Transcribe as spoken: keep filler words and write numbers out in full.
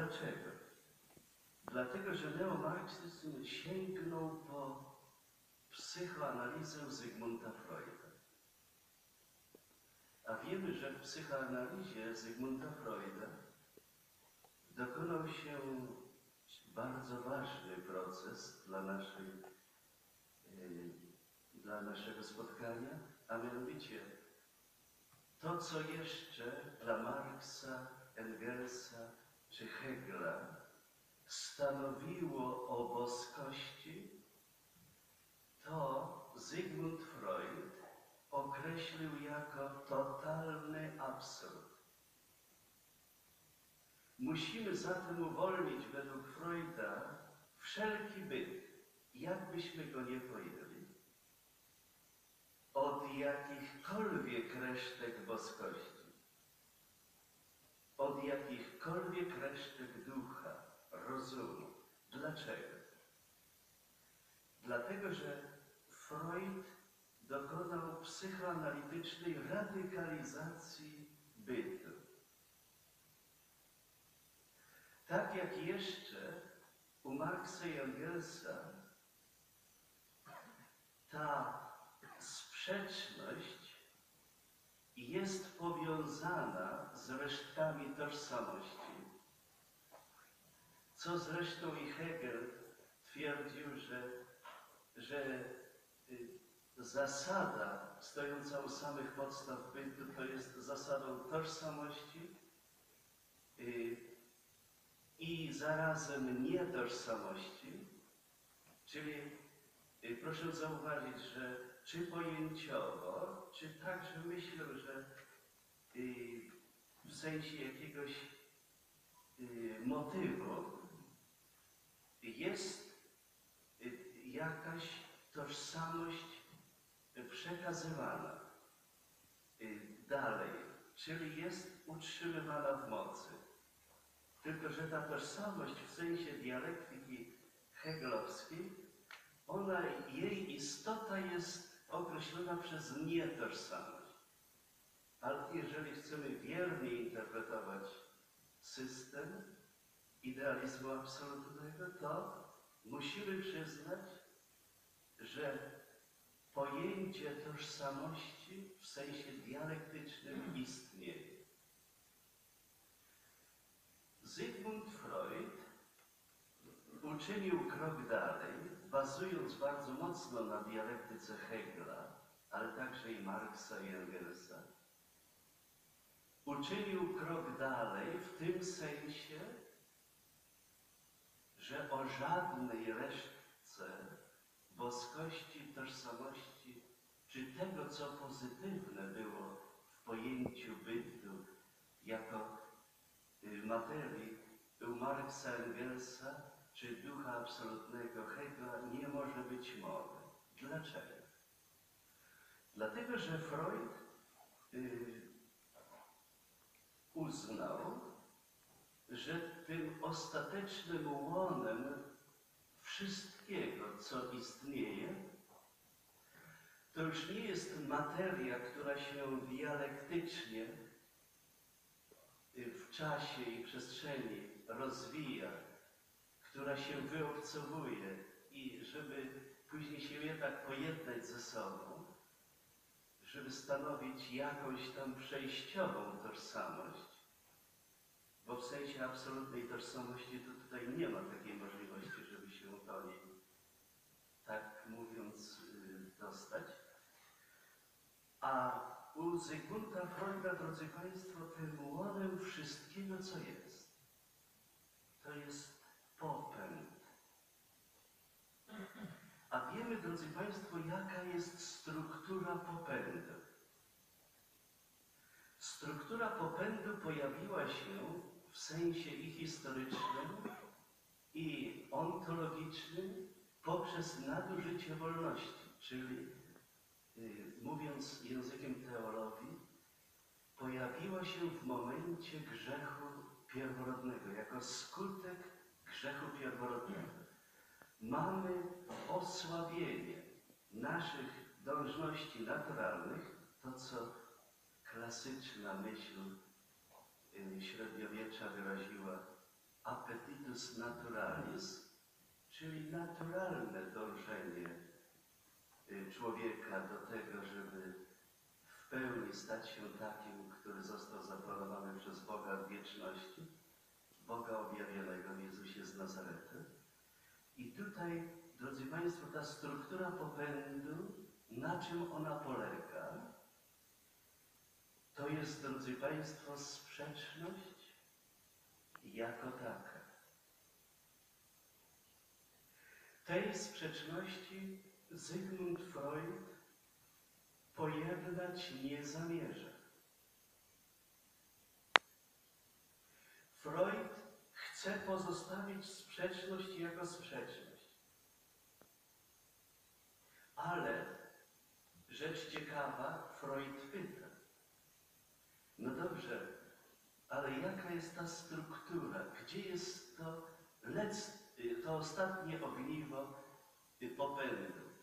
Dlaczego? Dlatego, że neomarksyzm sięgnął po psychoanalizę Zygmunta Freuda. A wiemy, że w psychoanalizie Zygmunta Freuda dokonał się bardzo ważny proces dla, naszej, yy, dla naszego spotkania, a mianowicie to, co jeszcze dla Marksa, Engelsa czy Hegela stanowiło o boskości, to Zygmunt Freud określił jako totalny absurd. Musimy zatem uwolnić według Freuda wszelki byt, jakbyśmy go nie pojęli, od jakichkolwiek resztek boskości, od jakichkolwiek resztek ducha, rozumu. Dlaczego? Dlatego, że Freud dokonał psychoanalitycznej radykalizacji bytu. Tak jak jeszcze u Marksa i Engelsa ta sprzeczność jest powiązana z resztkami tożsamości, co zresztą i Hegel twierdził, że, że zasada stojąca u samych podstaw bytu to jest zasadą tożsamości i zarazem nietożsamości, czyli proszę zauważyć, że czy pojęciowo, czy także myślę, że w sensie jakiegoś motywu jest jakaś tożsamość przekazywana dalej, czyli jest utrzymywana w mocy. Tylko że ta tożsamość w sensie dialektyki hegelowskiej, ona, jej istota jest określona przez nietożsamość. Ale jeżeli chcemy wiernie interpretować system idealizmu absolutnego, to musimy przyznać, że pojęcie tożsamości w sensie dialektycznym istnieje. Zygmunt Freud uczynił krok dalej, bazując bardzo mocno na dialektyce Hegela, ale także i Marksa i Engelsa. Uczynił krok dalej w tym sensie, że o żadnej resztce boskości, tożsamości, czy tego, co pozytywne było w pojęciu bytu jako materii u Marksa, Engelsa, czy ducha absolutnego Hegela nie może być mowy. Dlaczego? Dlatego, że Freud yy, uznał, że tym ostatecznym łonem wszystkiego, co istnieje, to już nie jest materia, która się dialektycznie w czasie i przestrzeni rozwija, która się wyobcowuje i żeby później się jednak pojednać ze sobą, żeby stanowić jakąś tam przejściową tożsamość, bo w sensie absolutnej tożsamości to tutaj nie ma takiej możliwości, żeby się do niej, tak mówiąc, dostać. A u Zygmunta Freuda, drodzy Państwo, tym łonem wszystkiego, co jest, to jest popęd. A wiemy, drodzy Państwo, jaka jest struktura popędu. Struktura popędu pojawiła się w sensie i historycznym, i ontologicznym poprzez nadużycie wolności, czyli mówiąc językiem teologii, pojawiła się w momencie grzechu pierworodnego, jako skutek grzechu pierworodnego. Mamy osłabienie naszych dążności naturalnych, to co klasyczna myśl średniowiecza wyraziła a jus naturalis, czyli naturalne dążenie y, człowieka do tego, żeby w pełni stać się takim, który został zaplanowany przez Boga w wieczności, Boga objawionego w Jezusie z Nazaretu. I tutaj, drodzy Państwo, ta struktura popędu, na czym ona polega? To jest, drodzy Państwo, sprzeczność jako taka. Tej sprzeczności Zygmunt Freud pojednać nie zamierza. Freud chce pozostawić sprzeczność jako sprzeczność. Ale rzecz ciekawa, Freud pyta. No dobrze, ale jaka jest ta struktura? Gdzie jest to, lec, to ostatnie ogniwo popędu?